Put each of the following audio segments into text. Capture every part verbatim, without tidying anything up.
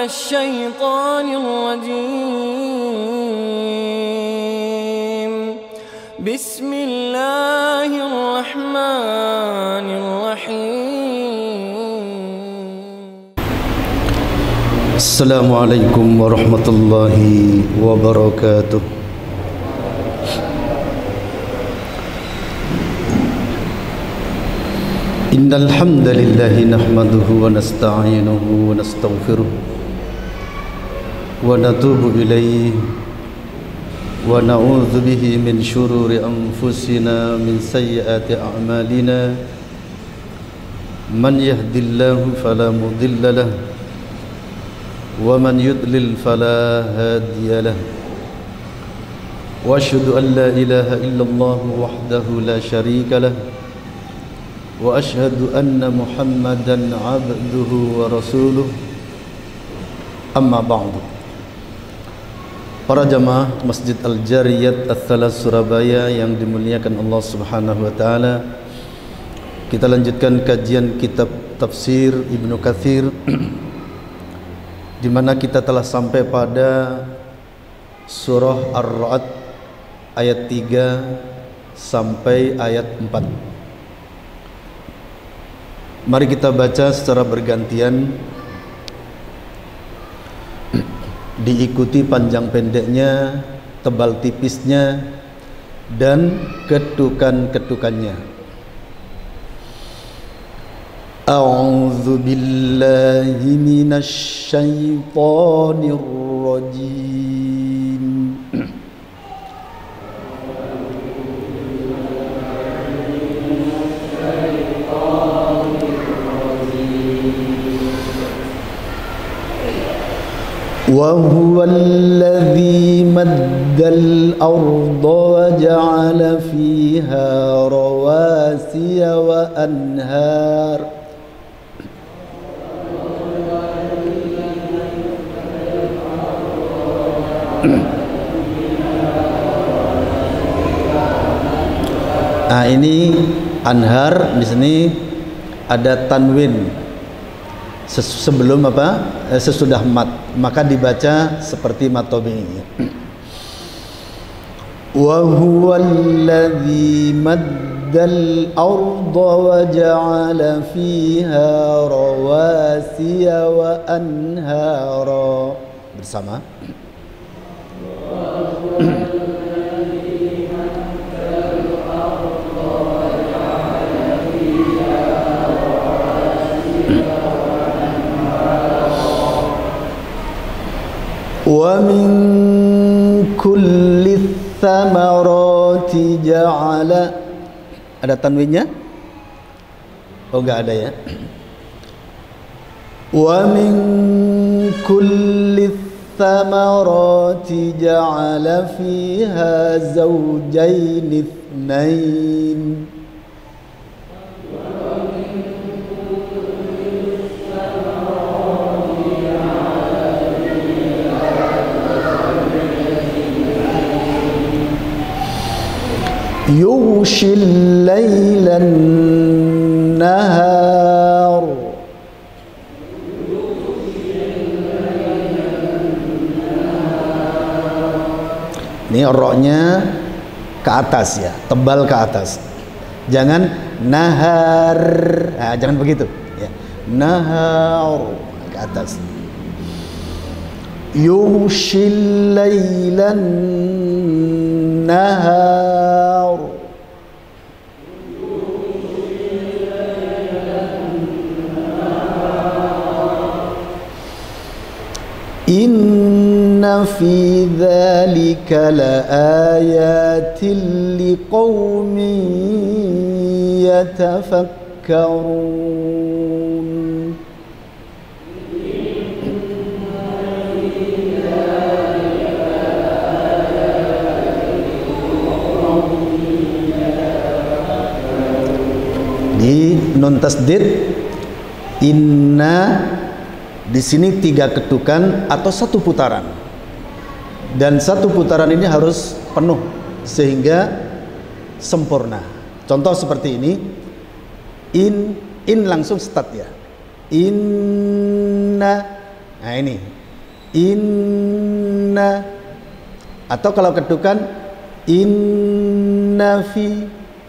الشيطان الرجيم بسم الله الرحمن الرحيم السلام عليكم ورحمة الله وبركاته. إن الحمد لله نحمده ونستعينه ونستغفره ونتوب إليه ونعوذ به من شرور أنفسنا من سيئات أعمالنا من يهد الله فلا مضل له ومن يضلل فلا هادي له وأشهد أن لا إله إلا الله وحده لا شريك له وأشهد أن محمدا عبده ورسوله. Amma ba'du. Para jamaah Masjid Al-Jariyat Ats-Tsalas Surabaya yang dimuliakan Allah Subhanahu wa taala, kita lanjutkan kajian kitab tafsir Ibnu Katsir di mana kita telah sampai pada surah Ar-Ra'd ayat tiga sampai ayat empat. Mari kita baca secara bergantian, diikuti panjang pendeknya, tebal tipisnya, dan ketukan-ketukannya. A'udzu billahi minasy syaithanir rajim. وهو الذي مد الأرض وجعل فيها رواسي وأنهار Nah, ini anhar di sini ada tanwin sebelum apa? Eh, sesudah mat, maka dibaca seperti mat tabi'i. Wa huwa alladzi maddal arda wa ja'ala fiha rawasiya wa anhara. Bersama. Wa min kulli thamarati ja'ala. Ada tanwinnya? Oh, enggak ada ya. Wa min kulli thamarati ja'ala fiha zawjayn ithnain. Yughshil laylan nahar. Ini roknya ke atas ya, tebal ke atas. Jangan nahar, nah, jangan begitu ya. Nahar ke atas. Yughshil laylan nahar. Inna fi dzalika laayatin liqaumin yatafakkarun. Di nun tasdid inna di sini tiga ketukan atau satu putaran, dan satu putaran ini harus penuh sehingga sempurna. Contoh seperti ini, in in langsung start ya, inna. Nah ini inna, atau kalau ketukan inna fi,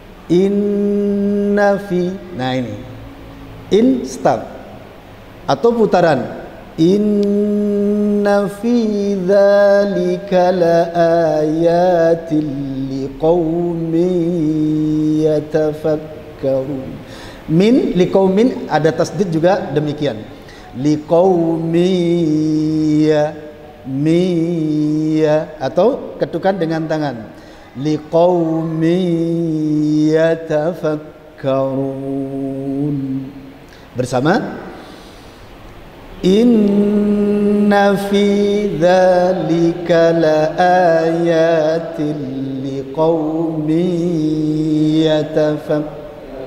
inna fi. Nah ini in stop, atau putaran inna fi dzalika laayatil liqaumin yatafakkarun. Min liqaumin ada tasdid juga demikian. Liqaumiya miya, atau ketukan dengan tangan liqaumiyatafakkarun. Bersama inna fi dzalika laayatil liqaumin yatafakkarun.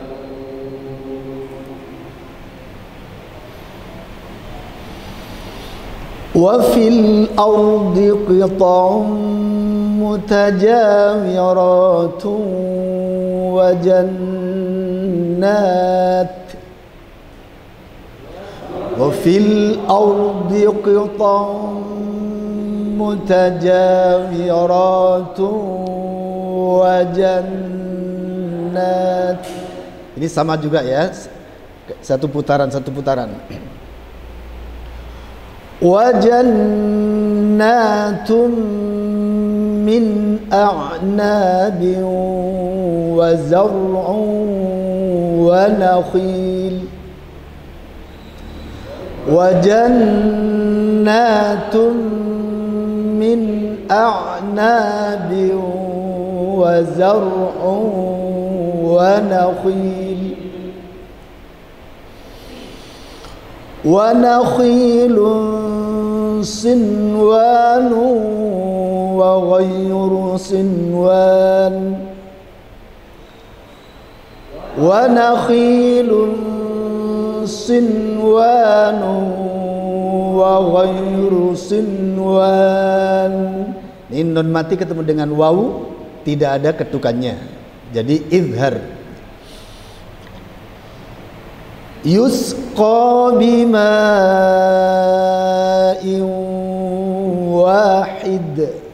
وفي الأرض قطع متجاورات وجنات وفي الأرض قطع متجاورات وجنات. Ini sama juga ya, satu putaran satu putaran. وَجَنَّاتٌ مِّنْ أَعْنَابٍ وَزَرْعٌ وَنَخِيلٌ وَجَنَّاتٌ مِّنْ أَعْنَابٍ وَزَرْعٌ وَنَخِيلٌ وَنَخِيلٌ صِنْوَانٌ وَغَيْرُ صِنْوَانٍ وَنَخِيلٌ صِنْوَانٌ وَغَيْرُ صِنْوَانٍ. Ini nun mati ketemu dengan wawu, tidak ada ketukannya, jadi izhar. Yusqa bima'in wahid.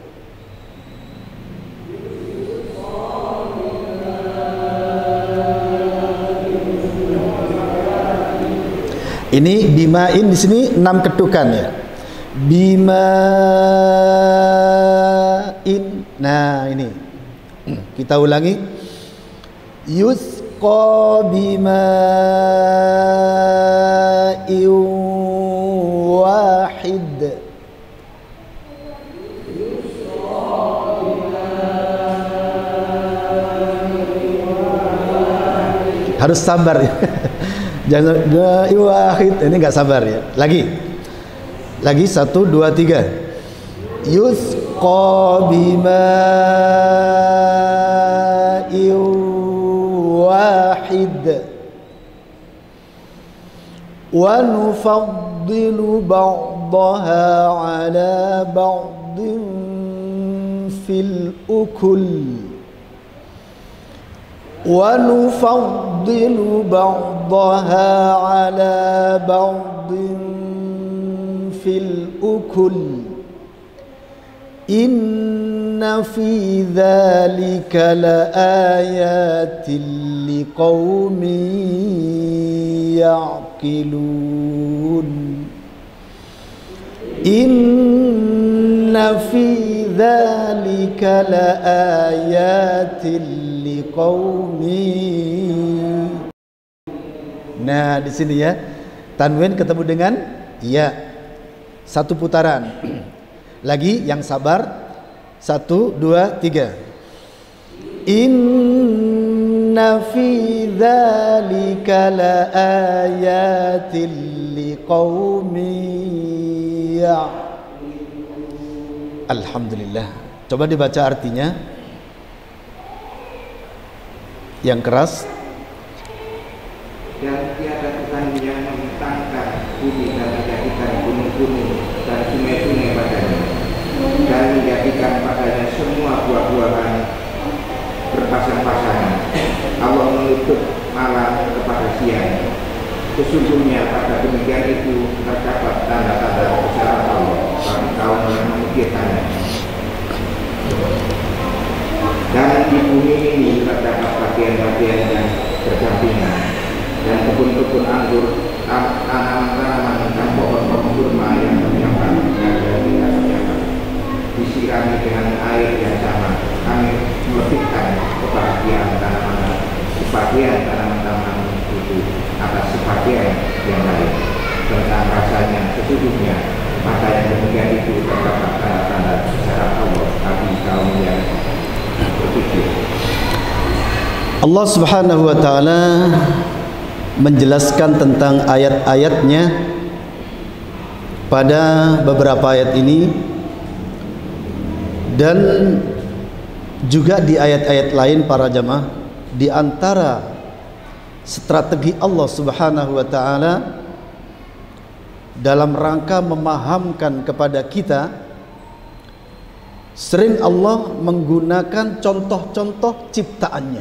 Ini bima'in di sini enam ketukan ya. Bima'in. Nah, ini. Kita ulangi. Yusqa bima'in wahid. Harus sabar ya. Jangan wahid, ini nggak sabar ya. Lagi, lagi satu dua tiga. Yusqa bima'in wahid. Wa nufaddilu ba'daha ala ba'din fil ukul. وَنُفَضِّلُ بَعْضَهَا عَلَى بَعْضٍ فِي الْأُكُلِ إِنَّ فِي ذَلِكَ لَآيَاتٍ لِقَوْمٍ يَعْقِلُونَ إِنَّ فِي ذَلِكَ لَآيَاتٍ liqaumi. Nah, di sini ya, tanwin ketemu dengan ya. Satu putaran. Lagi yang sabar. Satu, dua, tiga. Inna fi dzalika laayatin liqaumi ya. Alhamdulillah. Coba dibaca artinya. Yang keras. Dan tiada Tuhan yang membentangkan bumi dan menjadikan gunung-gunung dan sungai-sungai padanya, dan menjadikan padanya semua buah-buahan berpasang-pasangan. Allah menutup malam kepada siang. Sesungguhnya pada demikian itu terdapat tanda-tanda kebesaran Allah. memikirkannya. Dan di bumi ini terdapat bagian-bagian yang berdampingan, dan kebun-kebun anggur, tanaman-tanaman dan pohon-pohon kurma yang ternyata dan tidak ternyata disirami dengan air yang sama. Kami melebihkan kebahagiaan tanaman, sebagian tanaman-tanaman itu atas sebagian yang lain. Tentang rasanya sesungguhnya maka yang demikian itu terdapat tanda-tanda secara Allah bagi kaum yang berpikir. Allah Subhanahu wa taala menjelaskan tentang ayat-ayatnya pada beberapa ayat ini, dan juga di ayat-ayat lain para jamaah. Di antara strategi Allah Subhanahu wa taala dalam rangka memahamkan kepada kita, sering Allah menggunakan contoh-contoh ciptaannya.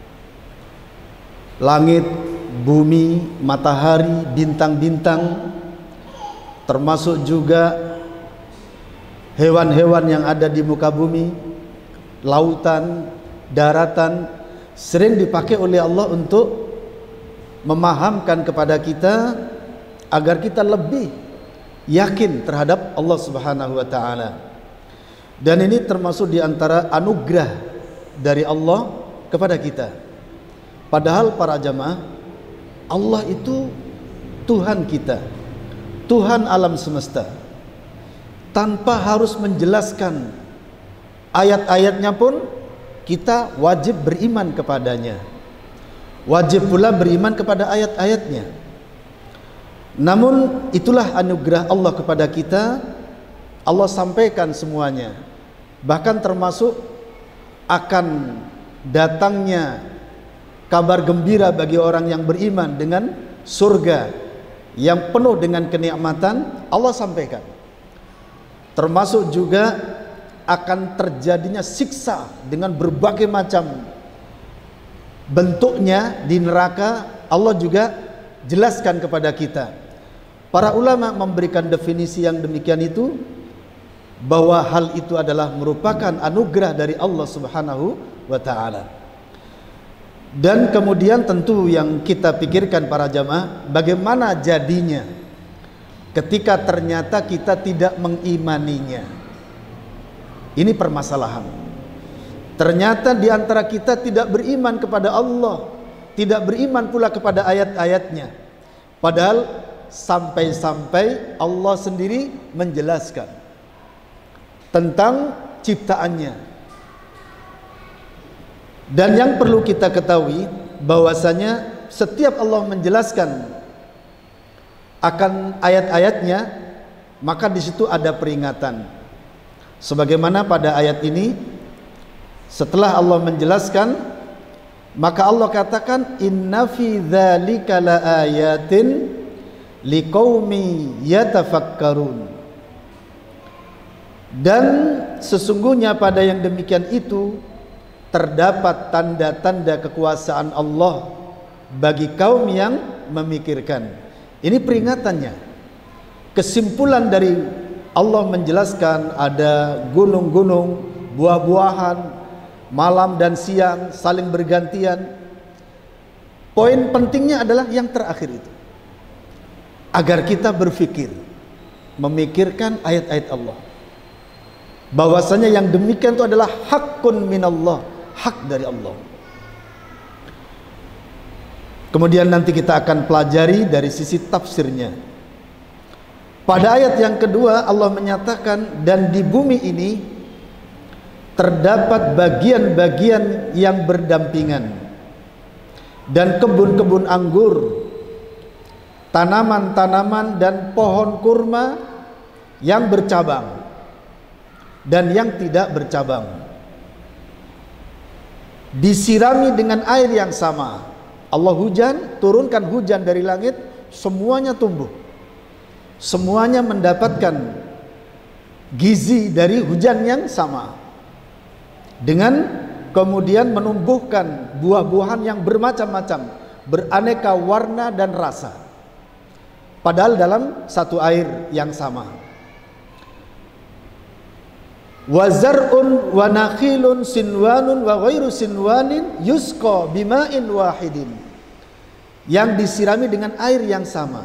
Langit, bumi, matahari, bintang-bintang, termasuk juga hewan-hewan yang ada di muka bumi, lautan, daratan, sering dipakai oleh Allah untuk memahamkan kepada kita agar kita lebih yakin terhadap Allah Subhanahu wa taala. Dan ini termasuk di antara anugerah dari Allah kepada kita. Padahal para jamaah, Allah itu Tuhan kita, Tuhan alam semesta. Tanpa harus menjelaskan ayat-ayatnya pun kita wajib beriman kepadanya. Wajib pula beriman kepada ayat-ayatnya. Namun itulah anugerah Allah kepada kita. Allah sampaikan semuanya, bahkan termasuk akan datangnya kabar gembira bagi orang yang beriman dengan surga yang penuh dengan kenikmatan. Allah sampaikan, termasuk juga akan terjadinya siksa dengan berbagai macam bentuknya di neraka. Allah juga jelaskan kepada kita. Para ulama memberikan definisi yang demikian itu, bahwa hal itu adalah merupakan anugerah dari Allah Subhanahu wa taala. Dan kemudian tentu yang kita pikirkan para jamaah, bagaimana jadinya ketika ternyata kita tidak mengimaninya. Ini permasalahan. Ternyata di antara kita tidak beriman kepada Allah, tidak beriman pula kepada ayat-ayatnya. Padahal sampai-sampai Allah sendiri menjelaskan tentang ciptaannya. Dan yang perlu kita ketahui bahwasanya setiap Allah menjelaskan akan ayat-ayatnya, maka di situ ada peringatan. Sebagaimana pada ayat ini, setelah Allah menjelaskan, maka Allah katakan, inna fi dzalika laayatin liqaumi yatafakkarun. Dan sesungguhnya pada yang demikian itu terdapat tanda-tanda kekuasaan Allah bagi kaum yang memikirkan. Ini peringatannya. Kesimpulan dari Allah menjelaskan ada gunung-gunung, buah-buahan, malam dan siang saling bergantian. Poin pentingnya adalah yang terakhir itu, agar kita berpikir, memikirkan ayat-ayat Allah, bahwasanya yang demikian itu adalah hakun minallah, hak dari Allah. Kemudian nanti kita akan pelajari dari sisi tafsirnya. Pada ayat yang kedua Allah menyatakan, dan di bumi ini terdapat bagian-bagian yang berdampingan, dan kebun-kebun anggur, tanaman-tanaman dan pohon kurma yang bercabang dan yang tidak bercabang, disirami dengan air yang sama. Allah hujan, turunkan hujan dari langit, semuanya tumbuh, semuanya mendapatkan gizi dari hujan yang sama, dengan kemudian menumbuhkan buah-buahan yang bermacam-macam, beraneka warna dan rasa, padahal dalam satu air yang sama. wa zar'un wa nakhilun sinwanun wa ghairu sinwanin yusqa bima'in wahidin, yang disirami dengan air yang sama.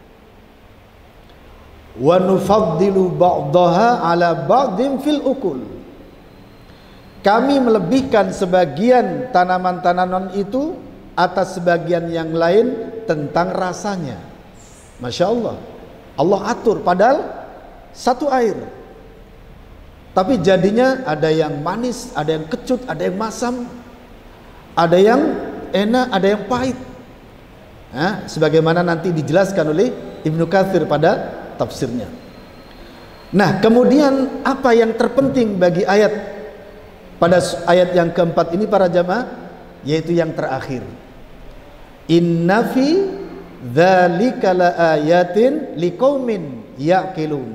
Wa nufaddilu ba'daha ala ba'din fil ukul, kami melebihkan sebagian tanaman-tanaman itu atas sebagian yang lain tentang rasanya. Masya Allah, Allah atur padahal satu air, tapi jadinya ada yang manis, ada yang kecut, ada yang masam, ada yang enak, ada yang pahit. Nah, sebagaimana nanti dijelaskan oleh Ibnu Katsir pada tafsirnya. Nah, kemudian apa yang terpenting bagi ayat pada ayat yang keempat ini para jamaah, yaitu yang terakhir. Inna fi dzalika laayatin liqaumin yaqilun.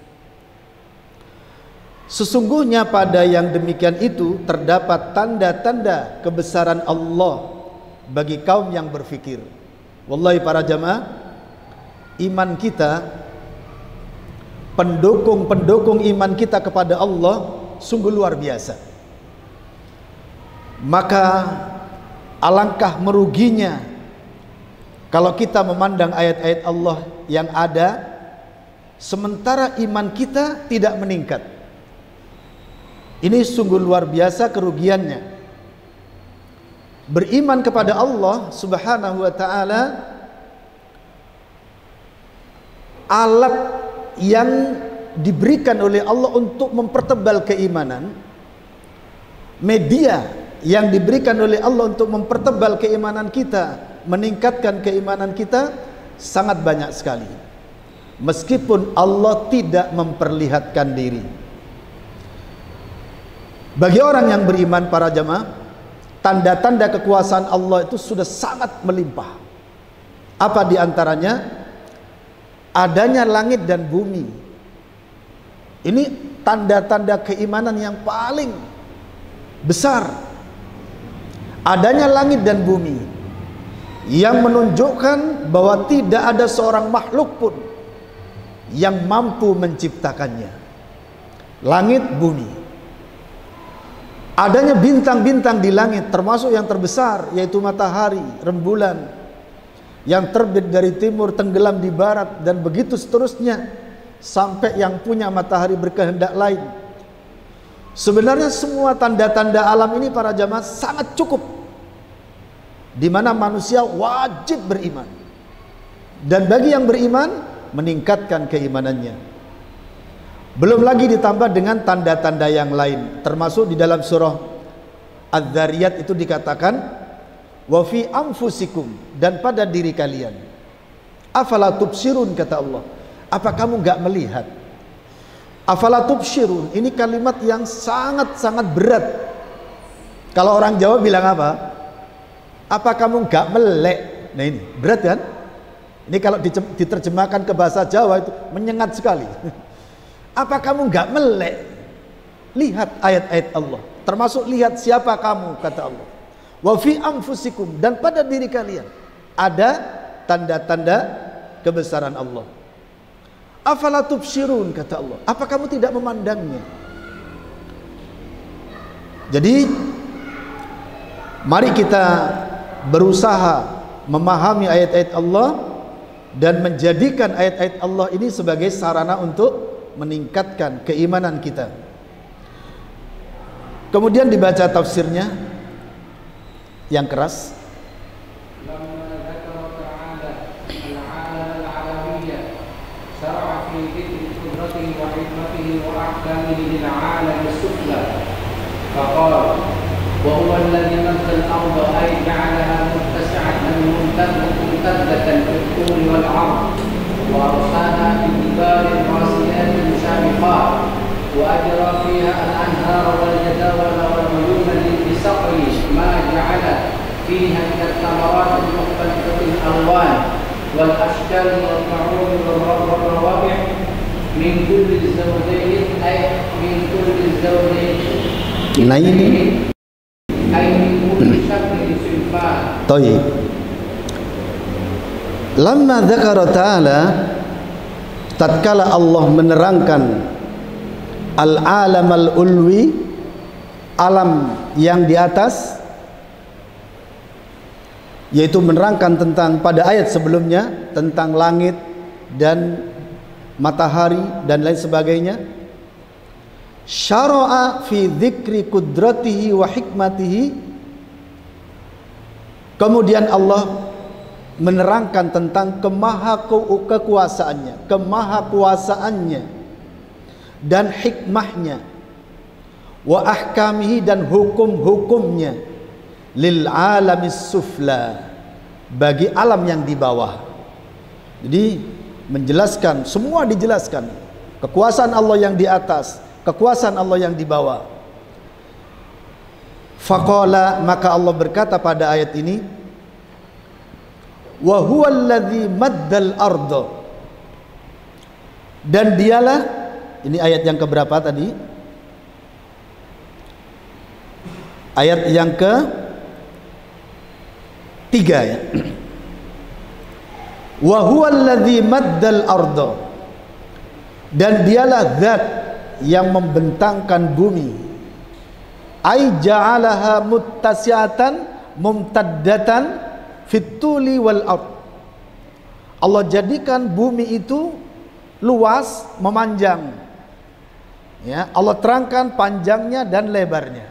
Sesungguhnya pada yang demikian itu terdapat tanda-tanda kebesaran Allah bagi kaum yang berfikir. Wallahi para jamaah, iman kita, pendukung-pendukung iman kita kepada Allah sungguh luar biasa. Maka alangkah meruginya kalau kita memandang ayat-ayat Allah yang ada sementara iman kita tidak meningkat. Ini sungguh luar biasa kerugiannya. Beriman kepada Allah Subhanahu wa ta'ala, alat yang diberikan oleh Allah untuk mempertebal keimanan, media yang diberikan oleh Allah untuk mempertebal keimanan kita, meningkatkan keimanan kita sangat banyak sekali. Meskipun Allah tidak memperlihatkan diri. Bagi orang yang beriman para jamaah, tanda-tanda kekuasaan Allah itu sudah sangat melimpah. Apa diantaranya? Adanya langit dan bumi. Ini tanda-tanda keimanan yang paling besar. Adanya langit dan bumi yang menunjukkan bahwa tidak ada seorang makhluk pun yang mampu menciptakannya. Langit, bumi. Adanya bintang-bintang di langit, termasuk yang terbesar yaitu matahari, rembulan, yang terbit dari timur tenggelam di barat, dan begitu seterusnya sampai yang punya matahari berkehendak lain. Sebenarnya semua tanda-tanda alam ini para jamaah sangat cukup, di mana manusia wajib beriman, dan bagi yang beriman meningkatkan keimanannya. Belum lagi ditambah dengan tanda-tanda yang lain, termasuk di dalam surah Az-Zariyat itu dikatakan wa fi anfusikum, dan pada diri kalian. Afala tubsirun, kata Allah, apa kamu enggak melihat? Afala tubsirun, ini kalimat yang sangat-sangat berat. Kalau orang Jawa bilang apa? Apa kamu enggak melek? Nah ini berat kan? Ini kalau diterjemahkan ke bahasa Jawa itu menyengat sekali. Apa kamu enggak melek? Lihat ayat-ayat Allah, termasuk lihat siapa kamu, kata Allah. Wa fi anfusikum, dan pada diri kalian ada tanda-tanda kebesaran Allah. Afala tubsirun, kata Allah, apa kamu tidak memandangnya? Jadi mari kita berusaha memahami ayat-ayat Allah dan menjadikan ayat-ayat Allah ini sebagai sarana untuk meningkatkan keimanan kita. Kemudian dibaca tafsirnya yang keras. فقال وهو الذي مد الأرض أي جعلها متسعة ممتدة في الطول والعرض وأرساها بجبال راسيات سابقات وأجرى فيها الأنهار والجداول والعيون لسقي ما جعل فيها من الثمرات المختلفة الألوان والأشجار والطعام والروابع من كل الزوجين أي من كل الزوجين Naini Tayyib. Lamma dzakara ta'ala, tatkala Allah menerangkan al-alam al-ulwi, alam yang di atas, yaitu menerangkan tentang pada ayat sebelumnya tentang langit dan matahari dan lain sebagainya. Syara'a fi dzikri qudratihi wa hikmatihi, kemudian Allah menerangkan tentang kemaha kekuasaannya, kemahakuasaannya dan hikmahnya, wa ahkamihi, dan hukum-hukumnya, lil alamis sufla, bagi alam yang di bawah. Jadi menjelaskan, semua dijelaskan, kekuasaan Allah yang di atas, kekuasaan Allah yang di bawah. Faqala, maka Allah berkata pada ayat ini, wa huwal ladzi maddal arda, dan dialah, ini ayat yang keberapa tadi? Ayat yang ke tiga ya. Wa huwal ladzi maddal arda, dan dialah zat yang membentangkan bumi. Ai ja'alaha muttasi'atan mumtaddatan fituli wal ard. Allah jadikan bumi itu luas, memanjang. Ya, Allah terangkan panjangnya dan lebarnya.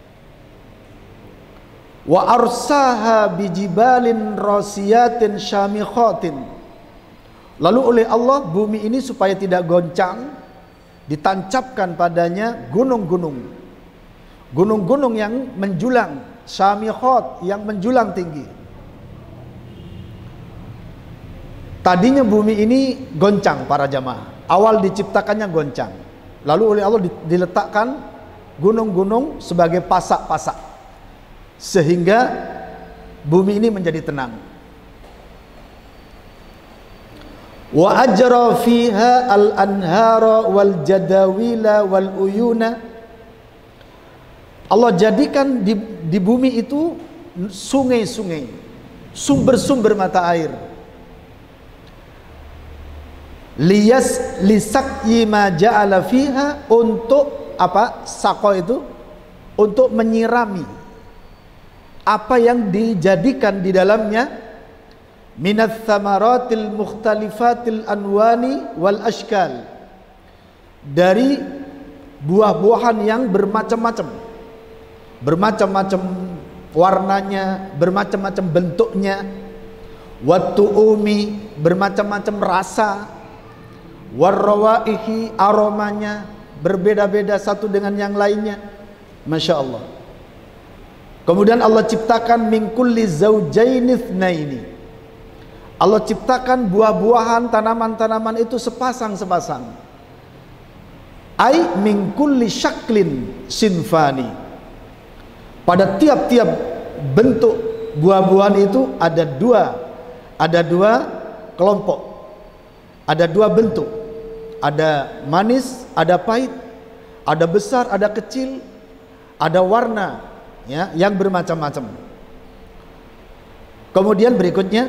Wa arsaha bijibalin rasiyatin syamikhatin. Lalu oleh Allah bumi ini supaya tidak goncang, ditancapkan padanya gunung-gunung. Gunung-gunung yang menjulang, syamikhat, yang menjulang tinggi. Tadinya bumi ini goncang para jamaah. Awal diciptakannya goncang. Lalu oleh Allah diletakkan gunung-gunung sebagai pasak-pasak, sehingga bumi ini menjadi tenang. Wa ajra fiha al-anhara wal jadawila wal uyuna. Allah jadikan di, di bumi itu sungai-sungai, sumber-sumber mata air. Liyas lisaqyi ma ja'ala fiha, untuk apa? Saqo itu untuk menyirami apa yang dijadikan di dalamnya, minats tsamaratil mukhtalifatil anwani wal ashkal, dari buah-buahan yang bermacam-macam, bermacam-macam warnanya, bermacam-macam bentuknya, wattu'umi, bermacam-macam rasa, warrawaihi, aromanya berbeda-beda satu dengan yang lainnya. Masya Allah. Kemudian Allah ciptakan min kulli zaujaini itsnaini. Allah ciptakan buah-buahan, tanaman-tanaman itu sepasang-sepasang. Ai min kulli syaklin sinfani. Pada tiap-tiap bentuk buah-buahan itu ada dua, ada dua kelompok, ada dua bentuk. Ada manis, ada pahit, ada besar, ada kecil, ada warna, ya, yang bermacam-macam. Kemudian berikutnya,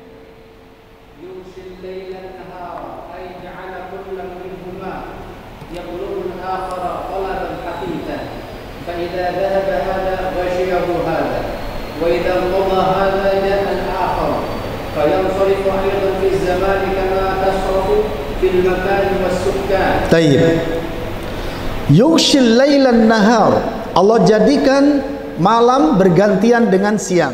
Tayyib. Yughshil lailan nahar. Allah jadikan malam bergantian dengan siang.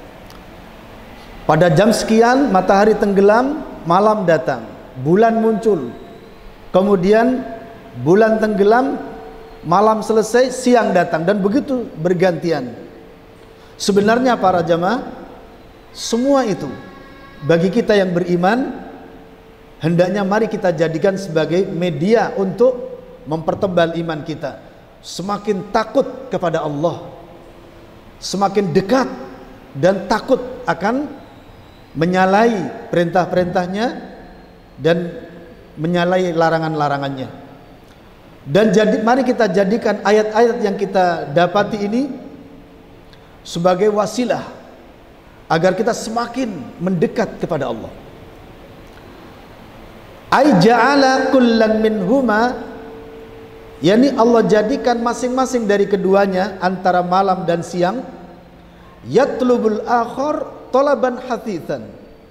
Pada jam sekian matahari tenggelam, malam datang, bulan muncul. Kemudian bulan tenggelam, malam selesai, siang datang, dan begitu bergantian. Sebenarnya para jamaah, semua itu bagi kita yang beriman, hendaknya mari kita jadikan sebagai media untuk mempertebal iman kita. Semakin takut kepada Allah, semakin dekat dan takut akan menyalahi perintah-perintahnya dan menyalahi larangan-larangannya. Dan jadi mari kita jadikan ayat-ayat yang kita dapati ini sebagai wasilah agar kita semakin mendekat kepada Allah. Ai ja'ala kullan minhuma yakni Allah jadikan masing-masing dari keduanya antara malam dan siang, yatlubul akhar talaban hathithan,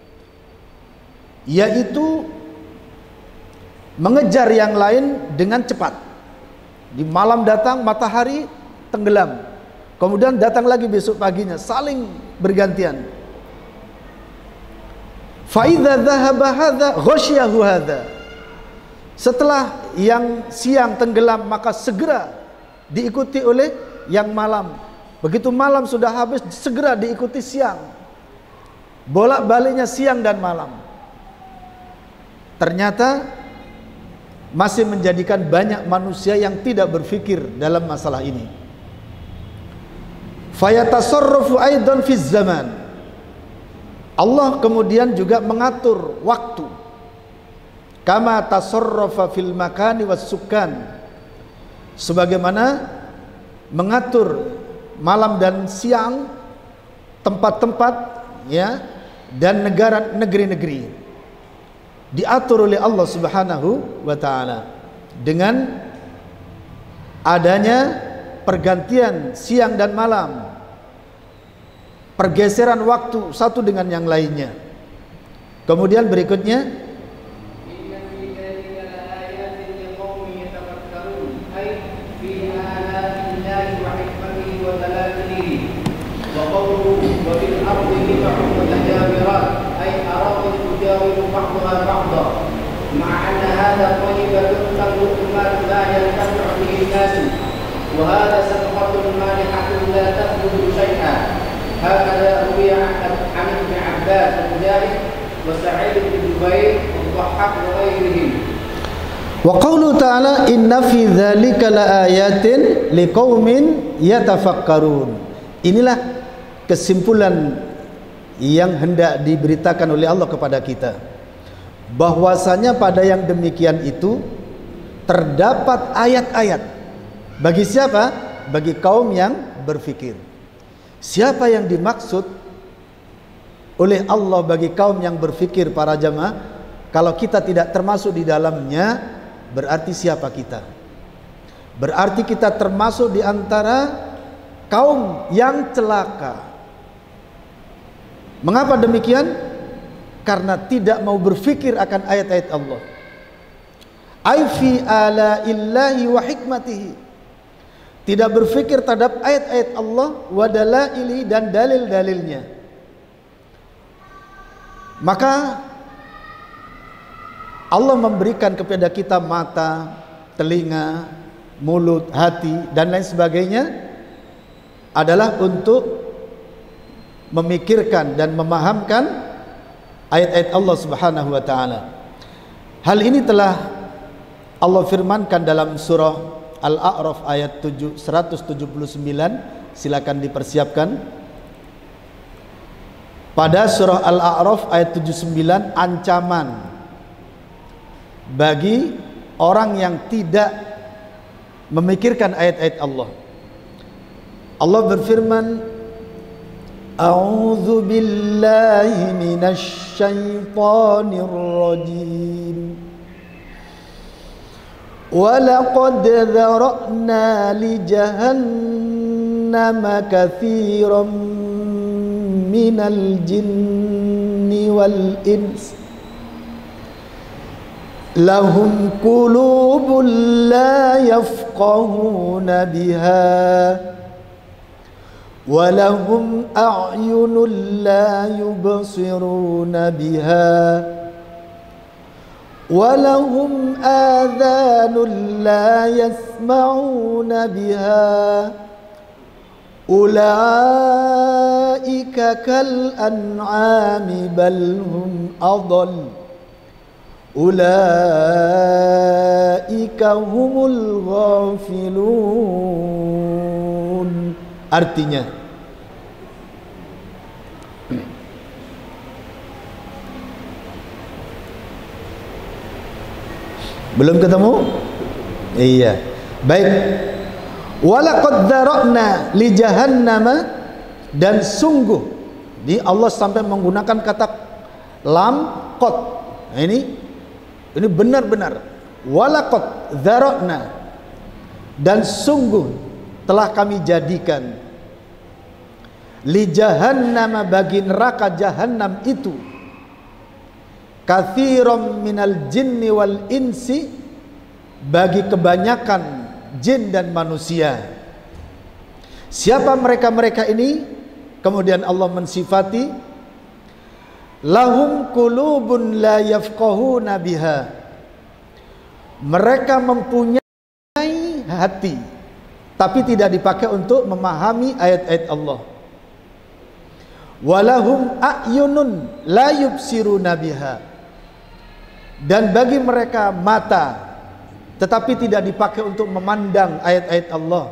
yaitu mengejar yang lain dengan cepat. Di malam datang, matahari tenggelam, kemudian datang lagi besok paginya, saling bergantian. Fa idza dhahaba hadza ghasyahu hadza. Setelah yang siang tenggelam, maka segera diikuti oleh yang malam. Begitu malam sudah habis, segera diikuti siang. Bolak-baliknya siang dan malam. Ternyata masih menjadikan banyak manusia yang tidak berfikir dalam masalah ini. Fayatasarrafu aidan fi zaman. Allah kemudian juga mengatur waktu. Kama tasarrafa fil makani was sukan. Sebagaimana mengatur malam dan siang, tempat-tempat, ya, dan negara negeri-negeri diatur oleh Allah Subhanahu wa taala dengan adanya pergantian siang dan malam, pergeseran waktu satu dengan yang lainnya. Kemudian berikutnya, بعضها بعضا مع أن هذا طيبة تملك ما لا ينتفع به الناس وهذا صدقة مانحة لا تخرج شيئا هكذا روي عن ابن عباس ومجاهد وسعيد بن جبير والضحاك وغيرهم. وقوله تعالى إن في ذلك لآيات لقوم يتفكرون. Inilah kesimpulan yang hendak diberitakan oleh Allah kepada kita, bahwasanya pada yang demikian itu terdapat ayat-ayat. Bagi siapa? Bagi kaum yang berfikir. Siapa yang dimaksud oleh Allah bagi kaum yang berfikir, para jamaah? Kalau kita tidak termasuk di dalamnya, berarti siapa kita? Berarti kita termasuk di antara kaum yang celaka. Mengapa demikian? Karena tidak mau berfikir akan ayat-ayat Allah. Ai fi ala illahi wa hikmatihi. Tidak berfikir terhadap ayat-ayat Allah wa dalaili, dan dalil-dalilnya. Maka Allah memberikan kepada kita mata, telinga, mulut, hati, dan lain sebagainya adalah untuk memikirkan dan memahamkan ayat-ayat Allah Subhanahu wa taala. Hal ini telah Allah firmankan dalam surah Al-A'raf ayat seratus tujuh puluh sembilan. Silakan dipersiapkan. Pada surah Al-A'raf ayat tujuh puluh sembilan, ancaman bagi orang yang tidak memikirkan ayat-ayat Allah. Allah berfirman, A'udzu billahi minasy syaithanir rajim. Wa laqad dzara'na li jahannama katsiran minal jinni wal ins lahum qulubun la yafqahuna biha walahum a'yunun la yubsiruna biha walahum adhanun la yasma'una biha ulaika kal an'ami bal hum adall ulaika humul ghafilun. Artinya, belum ketemu? Iya. Baik. Walaqad dzara'na li jahannama, dan sungguh di Allah sampai menggunakan kata lam qad. Nah, ini ini benar-benar walaqad dzara'na. Dan sungguh telah kami jadikan li jahannam, bagi neraka jahanam itu, katsiran minal jinni wal insi, bagi kebanyakan jin dan manusia. Siapa mereka-mereka ini? Kemudian Allah mensifati, lahum qulubun la yafqahuna biha, mereka mempunyai hati tapi tidak dipakai untuk memahami ayat-ayat Allah. Walahum a'yunun la yubsiruna biha, dan bagi mereka mata tetapi tidak dipakai untuk memandang ayat-ayat Allah.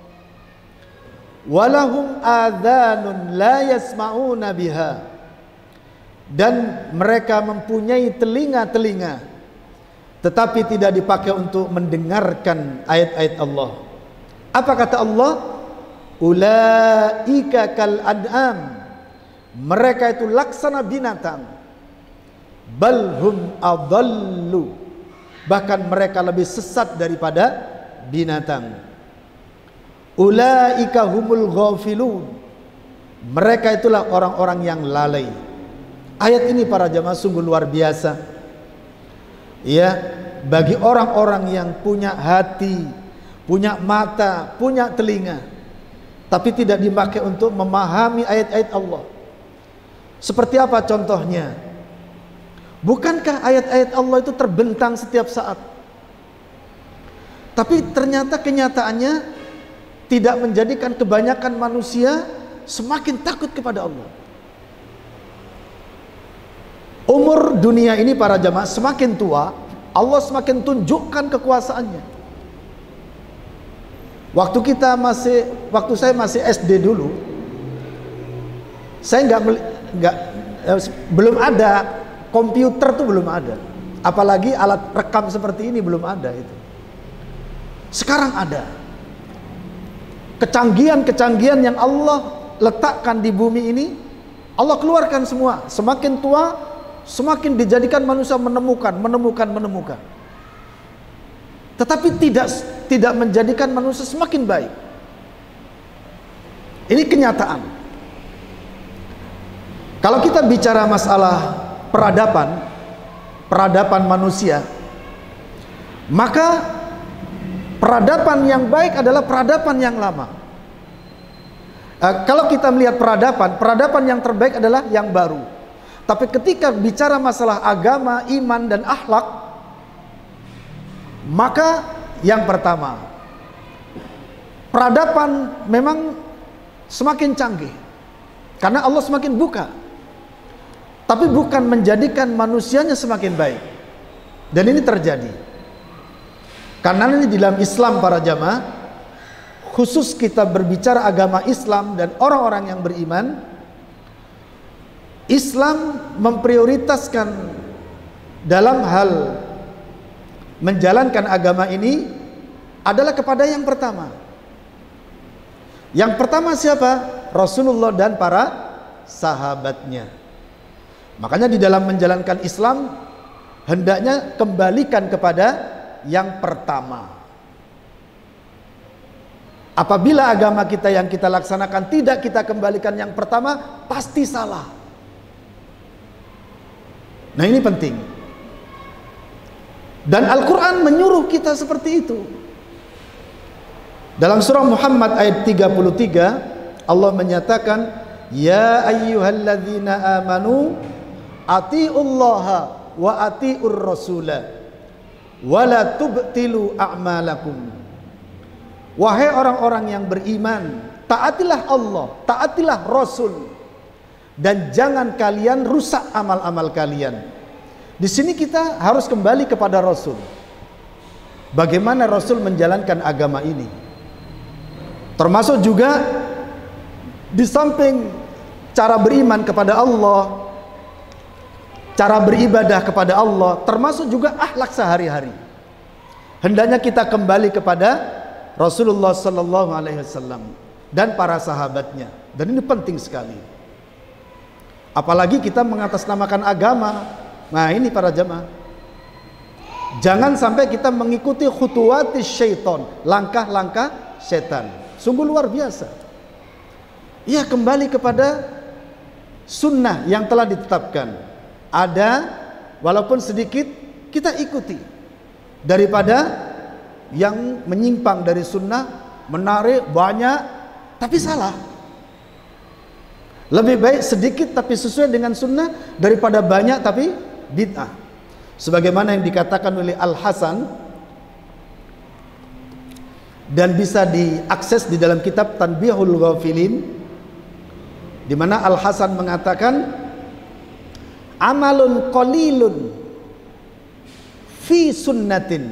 Walahum adhanun la yasma'una biha, dan mereka mempunyai telinga-telinga tetapi tidak dipakai untuk mendengarkan ayat-ayat Allah. Apa kata Allah? Ulaika kal an'am, mereka itu laksana binatang. Balhum adallu, bahkan mereka lebih sesat daripada binatang. Ulaika humul ghafilun, mereka itulah orang-orang yang lalai. Ayat ini para jamaah sungguh luar biasa. Ya, bagi orang-orang yang punya hati, punya mata, punya telinga, tapi tidak dipakai untuk memahami ayat-ayat Allah. Seperti apa contohnya? Bukankah ayat-ayat Allah itu terbentang setiap saat? Tapi ternyata kenyataannya tidak menjadikan kebanyakan manusia semakin takut kepada Allah. Umur dunia ini para jamaah semakin tua, Allah semakin tunjukkan kekuasaannya. Waktu kita masih, waktu saya masih S D dulu, saya nggak nggak belum ada komputer, tuh belum ada, apalagi alat rekam seperti ini belum ada itu. Sekarang ada kecanggihan-kecanggihan yang Allah letakkan di bumi ini, Allah keluarkan semua. Semakin tua semakin dijadikan manusia menemukan, menemukan, menemukan. Tetapi tidak tidak menjadikan manusia semakin baik. Ini kenyataan. Kalau kita bicara masalah peradaban, peradaban manusia, maka peradaban yang baik adalah peradaban yang lama. Uh, kalau kita melihat peradaban, peradaban yang terbaik adalah yang baru. Tapi ketika bicara masalah agama, iman, dan akhlak, maka yang pertama, peradaban memang semakin canggih karena Allah semakin buka, tapi bukan menjadikan manusianya semakin baik. Dan ini terjadi karena ini di dalam Islam para jamaah, khusus kita berbicara agama Islam dan orang-orang yang beriman, Islam memprioritaskan dalam hal menjalankan agama ini adalah kepada yang pertama. Yang pertama siapa? Rasulullah dan para sahabatnya. Makanya di dalam menjalankan Islam hendaknya kembalikan kepada yang pertama. Apabila agama kita yang kita laksanakan tidak kita kembalikan yang pertama, pasti salah. Nah ini penting. Dan Al-Quran menyuruh kita seperti itu. Dalam surah Muhammad ayat tiga puluh tiga, Allah menyatakan, Ya ayyuhalladzina amanu ati'ullaha wa ati'ur rasula wa la tubtilu a'malakum. Wahai orang-orang yang beriman, taatilah Allah, taatilah Rasul, dan jangan kalian rusak amal-amal kalian. Di sini kita harus kembali kepada Rasul. Bagaimana Rasul menjalankan agama ini? Termasuk juga di samping cara beriman kepada Allah, cara beribadah kepada Allah, termasuk juga akhlak sehari-hari. Hendaknya kita kembali kepada Rasulullah Sallallahu Alaihi Wasallam dan para sahabatnya. Dan ini penting sekali. Apalagi kita mengatasnamakan agama. Nah ini para jamaah, Jangan sampai kita mengikuti khutuwati syaiton, langkah-langkah setan. Sungguh luar biasa. Ya, kembali kepada sunnah yang telah ditetapkan. Ada, walaupun sedikit, kita ikuti. Daripada yang menyimpang dari sunnah, menarik banyak tapi salah. Lebih baik sedikit tapi sesuai dengan sunnah daripada banyak tapi bid'ah. Sebagaimana yang dikatakan oleh Al-Hasan dan bisa diakses di dalam kitab Tanbihul Ghafilin, di mana Al-Hasan mengatakan, amalun qalilun fi sunnatin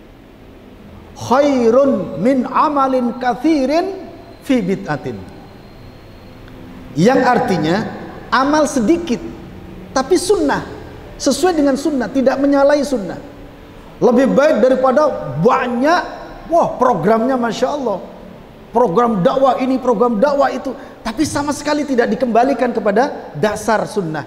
khairun min amalin kathirin fi bid'atin. Yang artinya amal sedikit tapi sunnah, sesuai dengan sunnah, tidak menyalahi sunnah, lebih baik daripada banyak, wah programnya Masya Allah, program dakwah ini, program dakwah itu, tapi sama sekali tidak dikembalikan kepada dasar sunnah.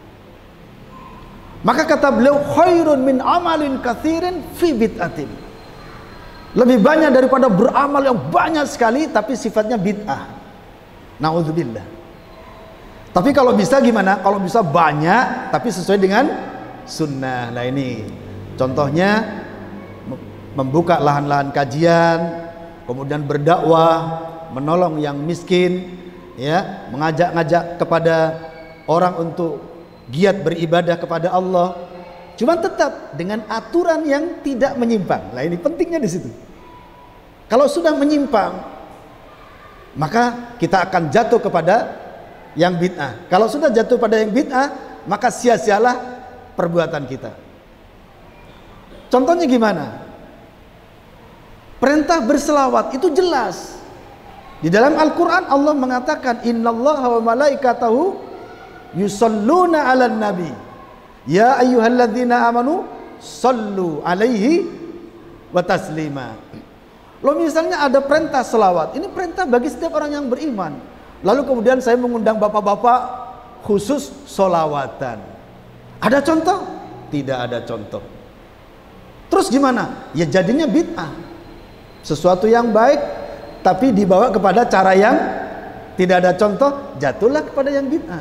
Maka kata beliau, khairun min amalin kathirin fi bid'atin. Lebih banyak daripada beramal yang banyak sekali tapi sifatnya bid'ah. Na'udzubillah. Tapi kalau bisa gimana? Kalau bisa banyak tapi sesuai dengan sunnah. Nah ini contohnya, membuka lahan-lahan kajian, kemudian berdakwah, menolong yang miskin, ya, mengajak-ngajak kepada orang untuk giat beribadah kepada Allah. Cuma tetap dengan aturan yang tidak menyimpang. Nah ini pentingnya di situ. Kalau sudah menyimpang, maka kita akan jatuh kepada yang bid'ah. Kalau sudah jatuh pada yang bid'ah, maka sia-sialah perbuatan kita. Contohnya gimana? Perintah berselawat itu jelas. Di dalam Al-Quran Allah mengatakan, innallaha wa malaikatahu yusalluna 'alan nabi ya ayyuhalladzina amanu sallu alaihi wa taslima. Loh, misalnya ada perintah selawat, ini perintah bagi setiap orang yang beriman. Lalu kemudian saya mengundang bapak-bapak khusus solawatan. Ada contoh? Tidak ada contoh. Terus gimana? Ya jadinya bid'ah. Sesuatu yang baik tapi dibawa kepada cara yang tidak ada contoh, jatuhlah kepada yang bid'ah.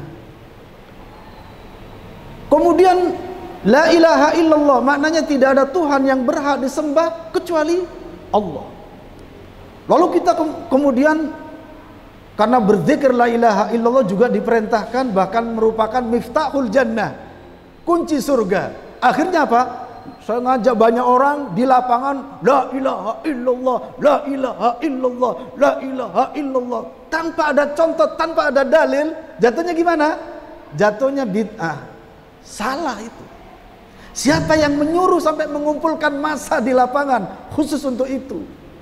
Kemudian la ilaha illallah, maknanya tidak ada Tuhan yang berhak disembah kecuali Allah. Lalu kita ke kemudian karena berzikir la ilaha illallah juga diperintahkan, bahkan merupakan miftahul jannah, kunci surga. Akhirnya apa? Saya ngajak banyak orang di lapangan, la ilaha illallah, la ilaha illallah, la ilaha illallah, tanpa ada contoh, tanpa ada dalil. Jatuhnya gimana? Jatuhnya bid'ah. Salah itu. Siapa yang menyuruh sampai mengumpulkan massa di lapangan khusus untuk itu?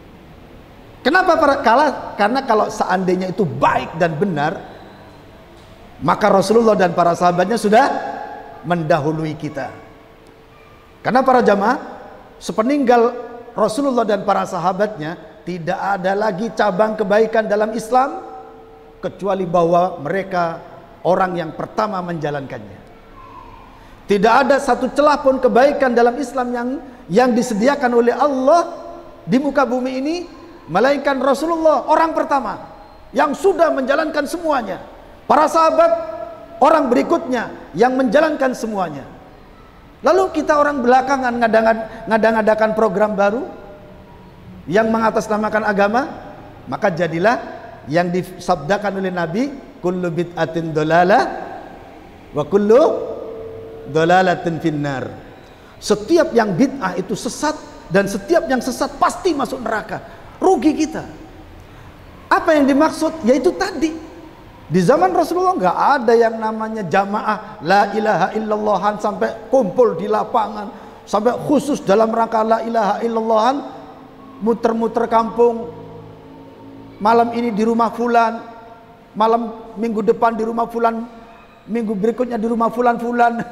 Kenapa para kalah? Karena kalau seandainya itu baik dan benar, maka Rasulullah dan para sahabatnya sudah mendahului kita. Karena para jamaah, sepeninggal Rasulullah dan para sahabatnya, tidak ada lagi cabang kebaikan dalam Islam kecuali bahwa mereka orang yang pertama menjalankannya. Tidak ada satu celah pun kebaikan dalam Islam yang yang disediakan oleh Allah di muka bumi ini, melainkan Rasulullah orang pertama yang sudah menjalankan semuanya. Para sahabat orang berikutnya yang menjalankan semuanya. Lalu kita orang belakangan ngadang-ngadakan program baru yang mengatasnamakan agama, maka jadilah yang disabdakan oleh Nabi, kullu bid'atin dolalah wa kullu dolalatin finnar. Setiap yang bid'ah itu sesat, dan setiap yang sesat pasti masuk neraka. Rugi kita. Apa yang dimaksud? Yaitu tadi, di zaman Rasulullah nggak ada yang namanya jamaah la ilaha illallahan sampai kumpul di lapangan, sampai khusus dalam rangka la ilaha illallahan, muter-muter kampung. Malam ini di rumah fulan, malam minggu depan di rumah fulan, minggu berikutnya di rumah fulan-fulan.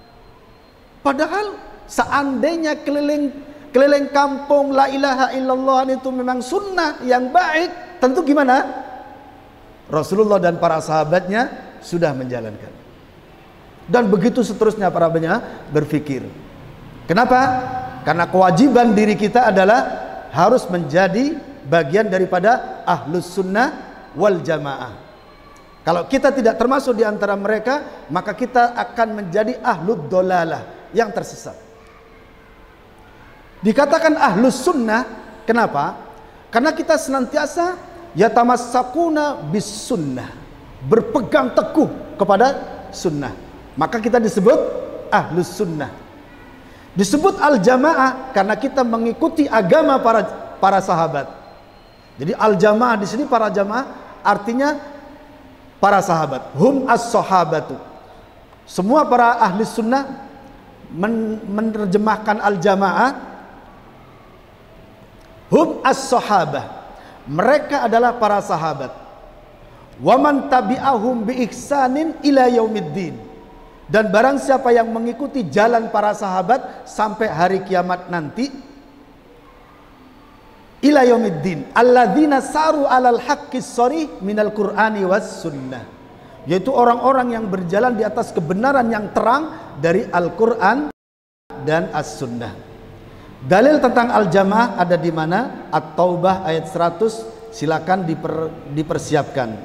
Padahal seandainya keliling keliling kampung la ilaha illallah itu memang sunnah yang baik, tentu gimana? Rasulullah dan para sahabatnya sudah menjalankan. Dan begitu seterusnya para banyak berpikir. Kenapa? Karena kewajiban diri kita adalah harus menjadi bagian daripada ahlus sunnah wal jamaah. Kalau kita tidak termasuk di antara mereka, maka kita akan menjadi ahlud dolalah, yang tersesat. Dikatakan ahlus sunnah, kenapa? Karena kita senantiasa yatamassakuna bis sunnah, berpegang teguh kepada sunnah, maka kita disebut ahlus sunnah. Disebut al-jamaah karena kita mengikuti agama para para sahabat. Jadi al-jamaah di sini para jamaah artinya para sahabat. Hum as-sahabatu. Semua para ahli sunnah men menerjemahkan al-jamaah hum as-sahabah. Mereka adalah para sahabat. Wa man tabi'ahum bi ihsanin ila yaumiddin. Dan barang siapa yang mengikuti jalan para sahabat sampai hari kiamat nanti, ila yaumiddin alladzina saru alal haqqis sharih minal qur'ani was sunnah, yaitu orang-orang yang berjalan di atas kebenaran yang terang dari Al-Qur'an dan as-sunnah. Dalil tentang al-jamaah ada di mana? At-Taubah ayat seratus, silakan diper, dipersiapkan.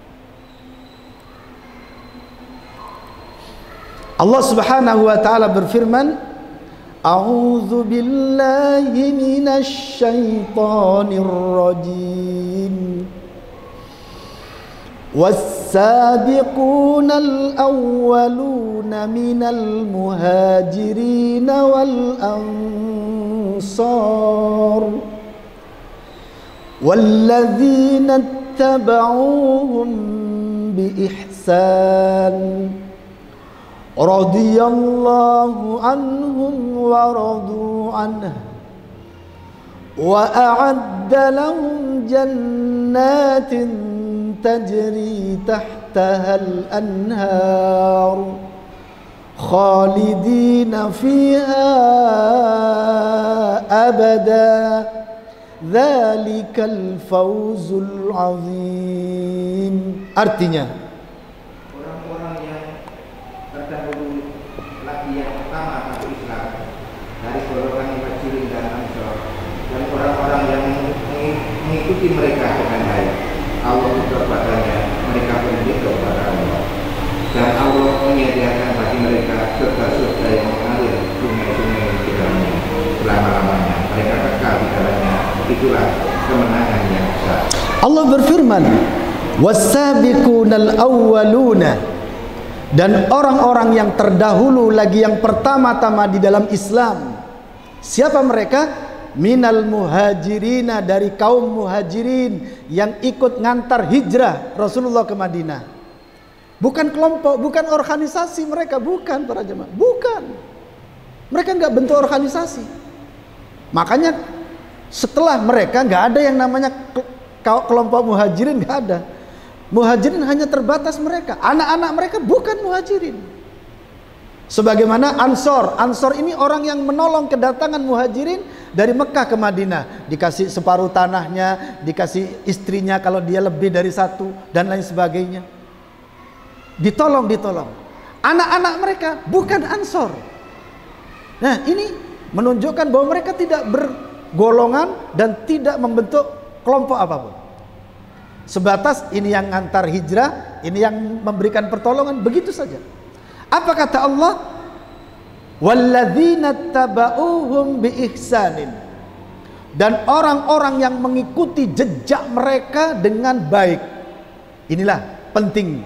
Allah Subhanahu wa taala berfirman, A'udzu billahi minasy syaithanir rajim. Was-sabiqunal awwaluna minal muhajirin wal ansar walladzina ittaba'uuhum bi ihsan radhiyallahu anhum wa radu anhu wa a'adda lahum jannatin tajri tahtaha al-anhar khalidina fiha abada dzalikal fawzul azim. Artinya orang-orang yang mengikuti mereka dengan baik, Allah juga kepadanya, mereka beriman kepada Allah, dan Allah menyediakan bagi mereka surga-surga yang mengalir sungai-sungai di dalamnya selama-lamanya. Mereka kekal di dalamnya. Itulah kemenangan yang besar. Allah berfirman, was-sabiqunal awwaluna, dan orang-orang yang terdahulu lagi yang pertama-tama di dalam Islam. Siapa mereka? Minal muhajirina, dari kaum muhajirin yang ikut ngantar hijrah Rasulullah ke Madinah. Bukan kelompok, bukan organisasi mereka, bukan para jemaah, bukan. Mereka nggak bentuk organisasi. Makanya setelah mereka nggak ada yang namanya kelompok muhajirin, nggak ada. Muhajirin hanya terbatas mereka. Anak-anak mereka bukan muhajirin. Sebagaimana Ansor, Ansor ini orang yang menolong kedatangan muhajirin dari Mekah ke Madinah, dikasih separuh tanahnya, dikasih istrinya kalau dia lebih dari satu, dan lain sebagainya. Ditolong, ditolong. Anak-anak mereka bukan Ansor. Nah, ini menunjukkan bahwa mereka tidak bergolongan dan tidak membentuk kelompok apapun. Sebatas ini yang ngantar hijrah, ini yang memberikan pertolongan, begitu saja. Apa kata Allah? Walladzina taba'uuhum bi ihsanin, dan orang-orang yang mengikuti jejak mereka dengan baik. Inilah penting.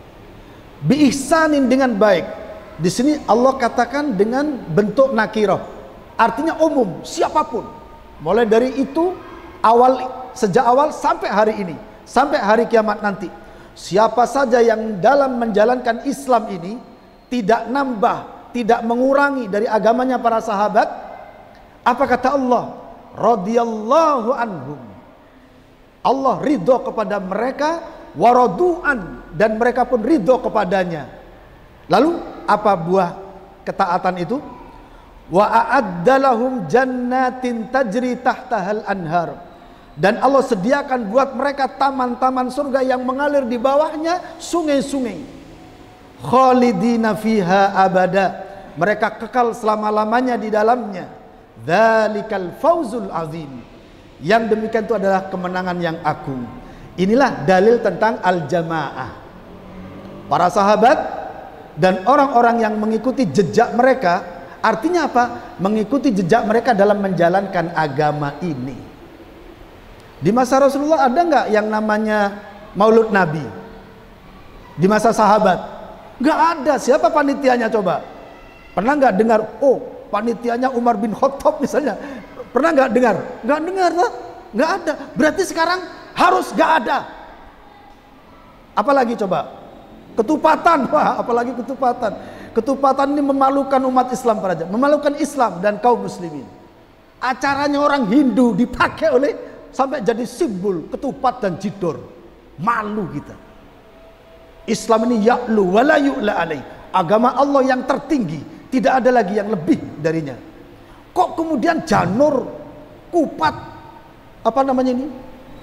Bi ihsanin, dengan baik. Di sini Allah katakan dengan bentuk nakirah, artinya umum, siapapun. Mulai dari itu awal, sejak awal sampai hari ini, sampai hari kiamat nanti. Siapa saja yang dalam menjalankan Islam ini tidak nambah, tidak mengurangi dari agamanya para sahabat, apa kata Allah? Radhiyallahu anhum. Allah ridho kepada mereka, waradu'an, dan mereka pun ridho kepadanya. Lalu apa buah ketaatan itu? Wa a'adda lahum jannatin tajri tahtahal anhar, dan Allah sediakan buat mereka taman-taman surga yang mengalir di bawahnya sungai-sungai. Khalidina fiha abada, mereka kekal selama-lamanya di dalamnya. Dzalikal fauzul azim. Yang demikian itu adalah kemenangan yang agung. Inilah dalil tentang al-jamaah. Para sahabat dan orang-orang yang mengikuti jejak mereka, artinya apa? Mengikuti jejak mereka dalam menjalankan agama ini. Di masa Rasulullah ada nggak yang namanya Maulud Nabi? Di masa sahabat nggak ada. Siapa panitianya coba? Pernah nggak dengar? Oh, panitianya Umar bin Khattab misalnya. Pernah nggak dengar? Nggak dengar lah, nggak ada. Berarti sekarang harus nggak ada. Apalagi coba? Ketupatan, wah, apalagi ketupatan. Ketupatan ini memalukan umat Islam para jamaah, memalukan Islam dan kaum muslimin. Acaranya orang Hindu dipakai oleh sampai jadi simbol ketupat dan jidor. Malu kita. Islam ini ya'lu wala yu'la alaih. Agama Allah yang tertinggi, tidak ada lagi yang lebih darinya. Kok kemudian janur, kupat, apa namanya ini?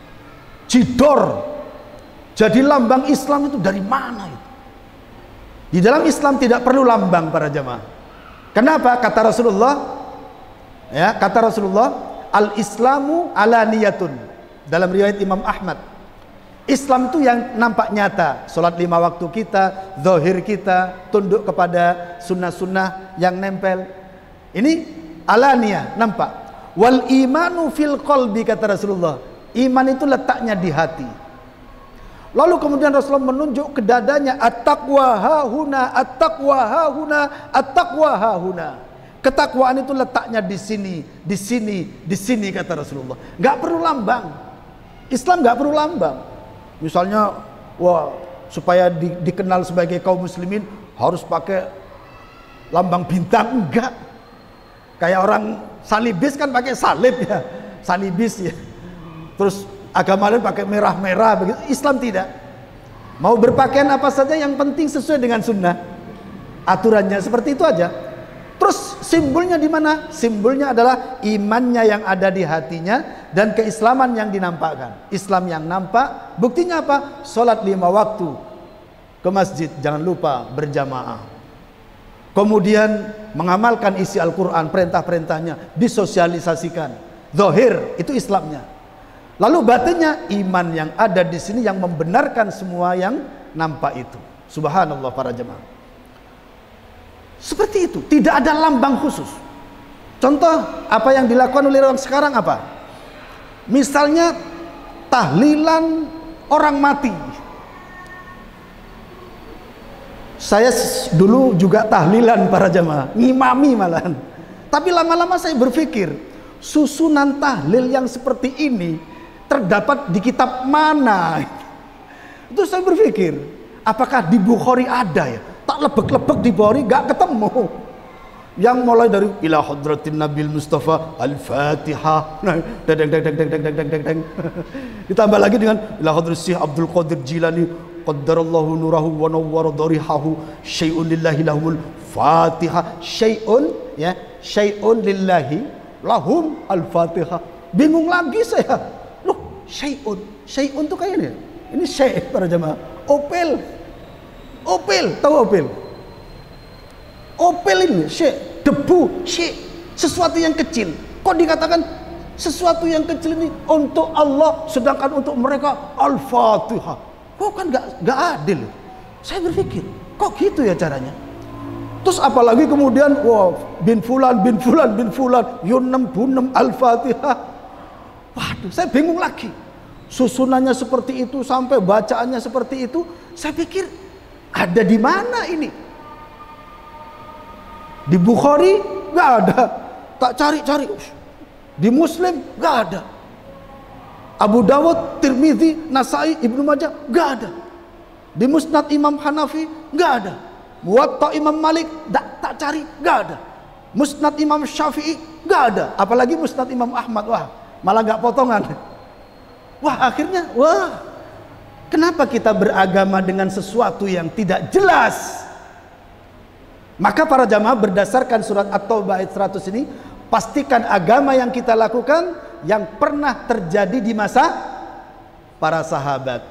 Jidor jadi lambang Islam itu dari mana itu? Di dalam Islam tidak perlu lambang para jamaah. Kenapa? Kata Rasulullah, ya, kata Rasulullah, al-Islamu alaniyatun. Dalam riwayat Imam Ahmad, Islam itu yang nampak nyata. Sholat lima waktu kita, zahir kita, tunduk kepada sunnah-sunnah yang nempel. Ini alaniyah, nampak. Wal imanu fil qalbi, kata Rasulullah. Iman itu letaknya di hati. Lalu kemudian Rasulullah menunjuk ke dadanya, at-taqwa hahuna, at-taqwa hahuna, at-taqwa hahuna. Ketakwaan itu letaknya di sini, di sini, di sini, kata Rasulullah. Nggak perlu lambang. Islam nggak perlu lambang. Misalnya, wah, supaya di, dikenal sebagai kaum muslimin harus pakai lambang bintang, enggak. Kayak orang salibis kan pakai salib ya, salibis ya. Terus agama lain pakai merah-merah begitu. Islam tidak. Mau berpakaian apa saja yang penting sesuai dengan sunnah. Aturannya seperti itu aja. Terus simbolnya di mana? Simbolnya adalah imannya yang ada di hatinya dan keislaman yang dinampakkan. Islam yang nampak. Buktinya apa? Sholat lima waktu ke masjid, jangan lupa berjamaah. Kemudian mengamalkan isi Al-Quran, perintah-perintahnya disosialisasikan. Zahir itu Islamnya. Lalu batinnya iman yang ada di sini yang membenarkan semua yang nampak itu. Subhanallah para jemaah. Seperti itu, tidak ada lambang khusus. Contoh apa yang dilakukan oleh orang sekarang apa? Misalnya tahlilan orang mati. Saya dulu juga tahlilan para jemaah, ngimami malahan. Tapi lama-lama saya berpikir, susunan tahlil yang seperti ini terdapat di kitab mana? Itu saya berpikir, apakah di Bukhari ada ya? Tak lebek-lebek di Bukhari gak ketemu. Yang mulai dari ila hadratin Nabil Mustafa Al-Fatihah, deng deng deng deng deng deng deng deng. Ditambah lagi dengan ila hadrat Syekh Abdul Qadir Jilani qaddarallahu nurahu wa nawwara darihahu syai'un lillahi lahumul Fatihah, syai'un ya, syai'un lillahi lahum al-Fatihah. Bingung lagi saya. Loh, syai'un, syai'un tuh kayak ini. Ini syai' para jemaah. Opel. Opel, tahu opel? Opel ini syai', debu, syai', sesuatu yang kecil. Kok dikatakan sesuatu yang kecil ini untuk Allah sedangkan untuk mereka al-Fatihah? Kok kan gak, gak adil? Saya berpikir, kok gitu ya caranya? Terus apalagi kemudian wah, bin fulan bin fulan bin fulan yunem bunem al-Fatihah. Waduh, saya bingung lagi. Susunannya seperti itu sampai bacaannya seperti itu, saya pikir ada di mana ini? Di Bukhari nggak ada. Tak cari-cari. Di Muslim nggak ada. Abu Dawud, Tirmidzi, Nasai, Ibnu Majah nggak ada. Di Musnad Imam Hanafi nggak ada. Muwatta Imam Malik tak, tak cari nggak ada. Musnad Imam Syafi'i nggak ada. Apalagi Musnad Imam Ahmad, wah malah nggak potongan. Wah akhirnya wah kenapa kita beragama dengan sesuatu yang tidak jelas? Maka para jamaah berdasarkan surat At-Taubah ayat seratus ini, pastikan agama yang kita lakukan yang pernah terjadi di masa para sahabat.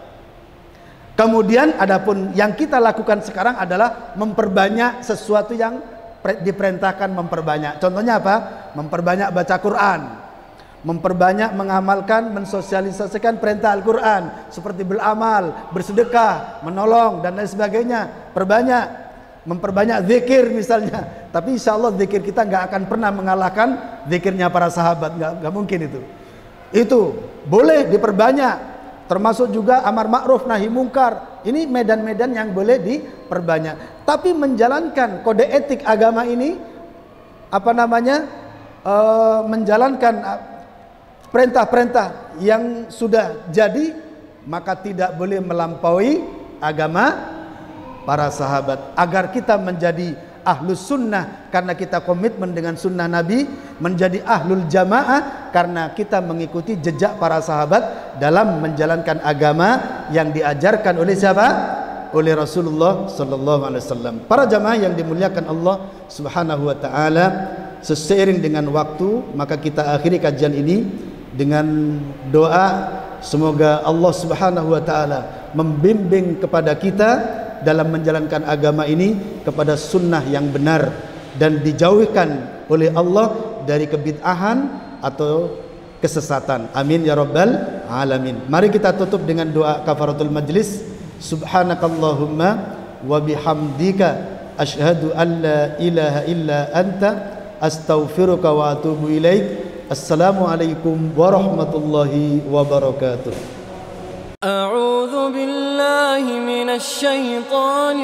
Kemudian adapun yang kita lakukan sekarang adalah memperbanyak sesuatu yang diperintahkan memperbanyak. Contohnya apa? Memperbanyak baca Quran, memperbanyak mengamalkan, mensosialisasikan perintah Al-Quran, seperti beramal, bersedekah, menolong, dan lain sebagainya. Perbanyak, memperbanyak zikir misalnya. Tapi insya Allah zikir kita nggak akan pernah mengalahkan zikirnya para sahabat, nggak, nggak mungkin itu. Itu boleh diperbanyak. Termasuk juga amar ma'ruf nahi mungkar. Ini medan-medan yang boleh diperbanyak. Tapi menjalankan kode etik agama ini, apa namanya, e, menjalankan perintah-perintah yang sudah jadi, maka tidak boleh melampaui agama para sahabat. Agar kita menjadi ahlus sunnah karena kita komitmen dengan sunnah Nabi, menjadi ahlul jamaah karena kita mengikuti jejak para sahabat dalam menjalankan agama yang diajarkan oleh siapa? Oleh Rasulullah sallallahu alaihi wasallam. Para jamaah yang dimuliakan Allah Subhanahu wa taala, seiring dengan waktu maka kita akhiri kajian ini dengan doa semoga Allah Subhanahu wa taala membimbing kepada kita dalam menjalankan agama ini kepada sunnah yang benar dan dijauhkan oleh Allah dari kebid'ahan atau kesesatan. Amin ya rabbal alamin. Mari kita tutup dengan doa kafaratul majlis. Subhanakallahumma wa bihamdika asyhadu an la ilaha illa anta astaghfiruka wa atubu ilaik. Assalamualaikum warahmatullahi wabarakatuh. أعوذ بالله من الشيطان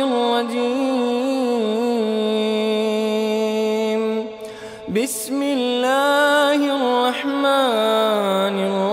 الرجيم بسم الله الرحمن الرحيم